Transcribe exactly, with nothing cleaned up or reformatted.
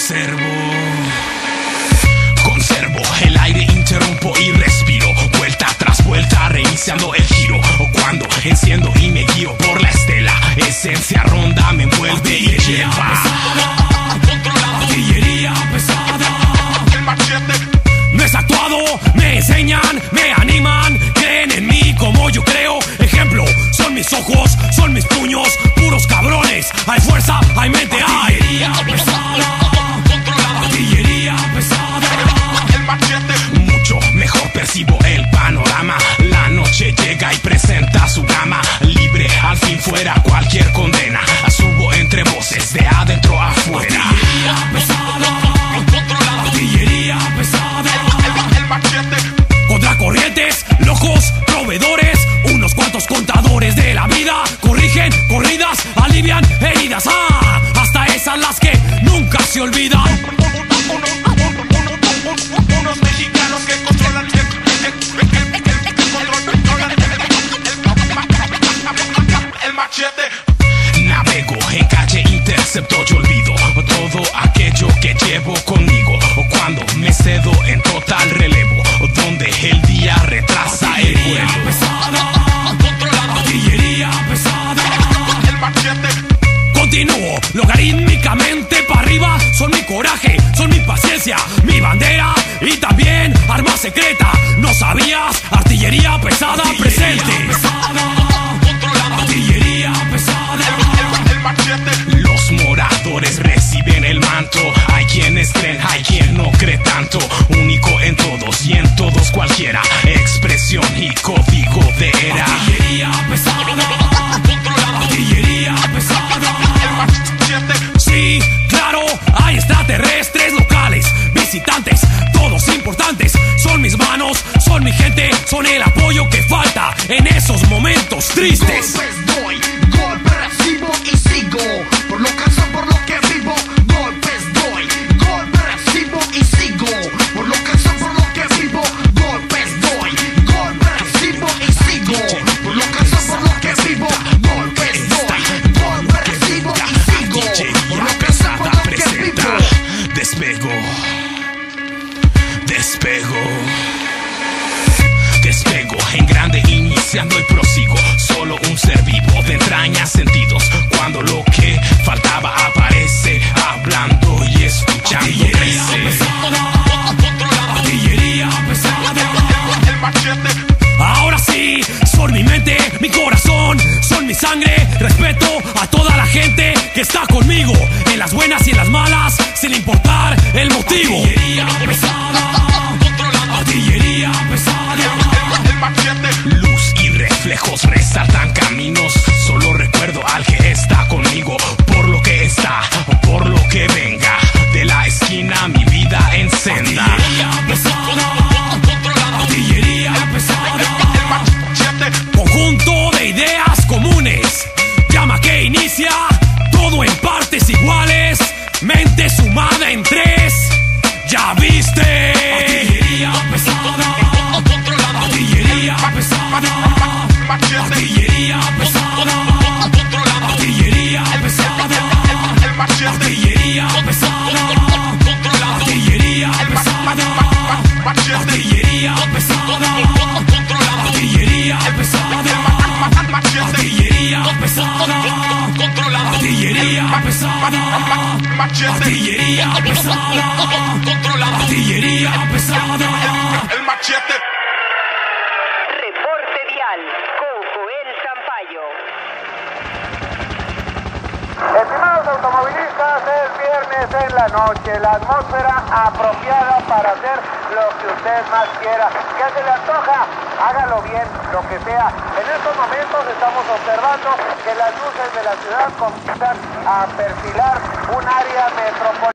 Conservo, conservo el aire, interrumpo y respiro. Vuelta tras vuelta, reiniciando el giro. Cuando enciendo y me guío por la estela, esencia ronda me envuelve y lleva. Artillería pesada. El machete. No es actuado, me enseñan, me animan, creen en mí como yo creo. Ejemplo, son mis ojos, son mis puños, puros cabrones. Hay fuerza, hay mente, hay. Artillería pesada. Artillería pesada. El machete. Mucho mejor percibo el panorama. La noche llega y presenta su gama. Libre, al fin fuera cualquier condena. Subo entre voces de adentro a afuera. Artillería pesada. Artillería pesada. El, el machete. Contra corrientes, locos, proveedores. Unos cuantos contadores de la vida. Corrigen corridas, alivian heridas. Ah, hasta esas las que nunca se olvidan. Unos mexicanos que controlan el, el, el, el, el machete. Navego en calle, intercepto, yo olvido todo aquello que llevo conmigo. Cuando me cedo en total relevo, donde el día retrasa el vuelo. Pesada, artillería pesada. El machete. Continúo logarítmicamente para arriba. Son mi coraje, son mi paciencia, mi bandera y también arma secreta. ¿No sabías? Artillería pesada artillería presente. Pesada, artillería pesada. El, el, el machete. Los moradores reciben el manto. Hay quienes creen, hay quien no cree tanto. Único en todos y en todos cualquiera. Expresión y código de era. Artillería pesada. Artillería pesada. El machete. Sí, claro, hay extraterrestres locales, visitantes, todos importantes. Son mis manos, son mi gente, son el apoyo que falta en esos momentos tristes. Golpes doy, golpes recibo y sigo. Por lo que soy, por lo que vivo. Golpes doy, golpes recibo y sigo. Por lo que soy, por lo que vivo. Golpes doy, golpes recibo y sigo. Por lo que soy, por lo que vivo. Golpes doy, golpes recibo y sigo. Por lo que soy, por lo que vivo. Despego, despego, despego en grande, iniciando y prosigo. Solo un ser vivo de entrañas, sentidos. Cuando lo que faltaba aparece, hablando y escuchando. Artillería pesada. Artillería pesada. El machete. Ahora sí, son mi mente, mi corazón, son mi sangre. Respeto a toda la gente que está conmigo, en las buenas y en las malas, sin importar el motivo. Artillería pesada. Artillería pesada. El, el machete. Luz y reflejos resaltan caminos. Solo recuerdo al que está conmigo. Por lo que está, por lo que venga. De la esquina mi vida en senda. Artillería pesada. Artillería pesada. El, el, el conjunto de ideas comunes. Llama que inicia. Todo en partes iguales. Mente sumada en tres. ¿Ya viste? Artillería pesada. Artillería pesada. Artillería pesada. Artillería pesada. Artillería pesada. Artillería pesada. Artillería pesada. Artillería pesada. Artillería pesada. Artillería pesada. Artillería pesada. Artillería pesada. El machete. Reporte vial con Joel Sampaio. Estimados automovilistas, es viernes en la noche, la atmósfera apropiada para hacer lo que usted más quiera. ¿Qué se le antoja? Hágalo bien, lo que sea. En estos momentos estamos observando que las luces de la ciudad comienzan a perfilar un área metropolitana.